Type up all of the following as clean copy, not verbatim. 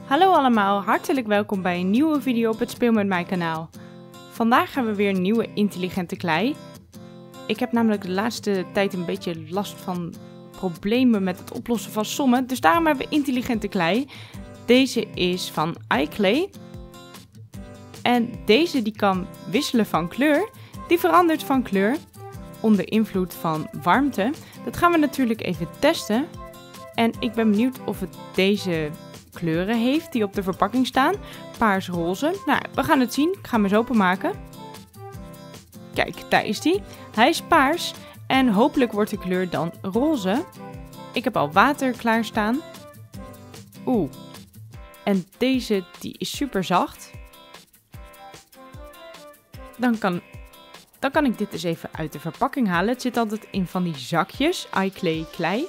Hallo allemaal, hartelijk welkom bij een nieuwe video op het Speel met mij kanaal. Vandaag hebben we weer een nieuwe intelligente klei. Ik heb namelijk de laatste tijd een beetje last van problemen met het oplossen van sommen, dus daarom hebben we intelligente klei. Deze is van iClay. En deze die kan wisselen van kleur, die verandert van kleur onder invloed van warmte. Dat gaan we natuurlijk even testen. En ik ben benieuwd of het deze kleuren heeft die op de verpakking staan. Paars, roze. Nou, we gaan het zien. Ik ga hem eens openmaken. Kijk, daar is hij. Hij is paars en hopelijk wordt de kleur dan roze. Ik heb al water klaarstaan. Oeh. En deze die is super zacht. Dan kan ik dit eens even uit de verpakking halen. Het zit altijd in van die zakjes. iClay klei.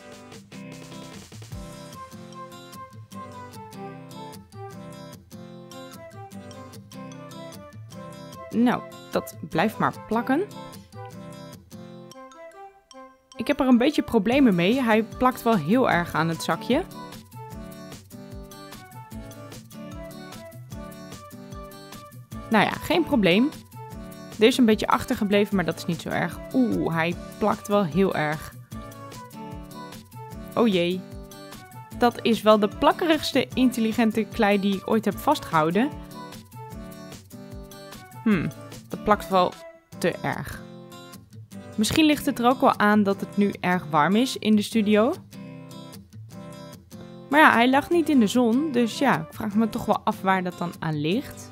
Nou, dat blijft maar plakken. Ik heb er een beetje problemen mee. Hij plakt wel heel erg aan het zakje. Nou ja, geen probleem. Er is een beetje achtergebleven, maar dat is niet zo erg. Oeh, hij plakt wel heel erg. Oh jee. Dat is wel de plakkerigste intelligente klei die ik ooit heb vastgehouden. Dat plakt wel te erg. Misschien ligt het er ook wel aan dat het nu erg warm is in de studio. Maar ja, hij lag niet in de zon, dus ja, ik vraag me toch wel af waar dat dan aan ligt.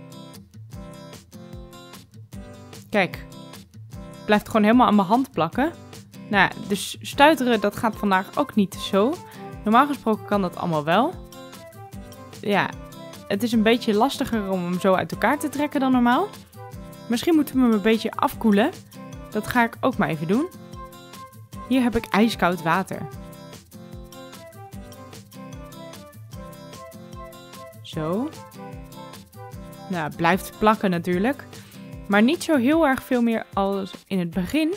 Kijk, het blijft gewoon helemaal aan mijn hand plakken. Nou ja, dus stuiteren, dat gaat vandaag ook niet zo. Normaal gesproken kan dat allemaal wel. Ja, het is een beetje lastiger om hem zo uit elkaar te trekken dan normaal. Misschien moeten we hem een beetje afkoelen. Dat ga ik ook maar even doen. Hier heb ik ijskoud water. Zo. Nou, het blijft plakken natuurlijk. Maar niet zo heel erg veel meer als in het begin.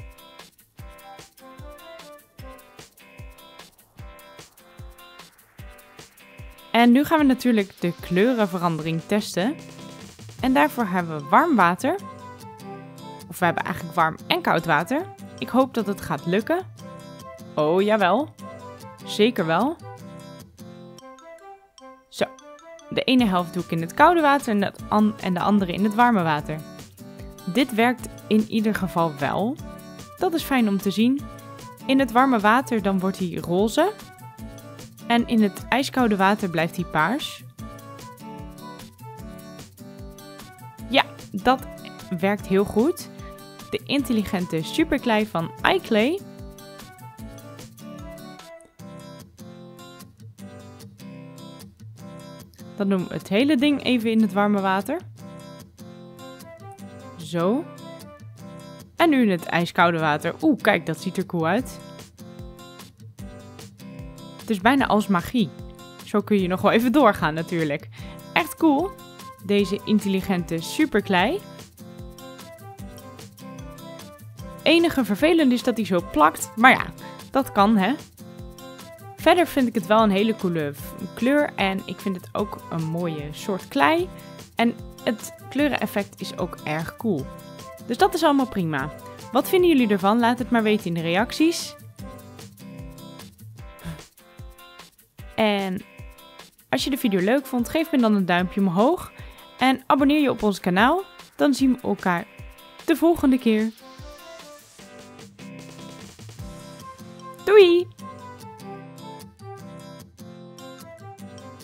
En nu gaan we natuurlijk de kleurenverandering testen. En daarvoor hebben we warm water. Of we hebben eigenlijk warm en koud water. Ik hoop dat het gaat lukken. Oh, jawel. Zeker wel. Zo. De ene helft doe ik in het koude water en de andere in het warme water. Dit werkt in ieder geval wel. Dat is fijn om te zien. In het warme water dan wordt hij roze. En in het ijskoude water blijft hij paars. Ja, dat werkt heel goed. De intelligente superklei van iClay. Dan doen we het hele ding even in het warme water. Zo. En nu in het ijskoude water. Oeh, kijk, dat ziet er cool uit. Het is bijna als magie. Zo kun je nog wel even doorgaan natuurlijk. Echt cool. Deze intelligente superklei. Enige vervelend is dat hij zo plakt. Maar ja, dat kan hè. Verder vind ik het wel een hele coole kleur. En ik vind het ook een mooie soort klei. En het kleureneffect is ook erg cool. Dus dat is allemaal prima. Wat vinden jullie ervan? Laat het maar weten in de reacties. En als je de video leuk vond, geef me dan een duimpje omhoog. En abonneer je op ons kanaal. Dan zien we elkaar de volgende keer. Doei!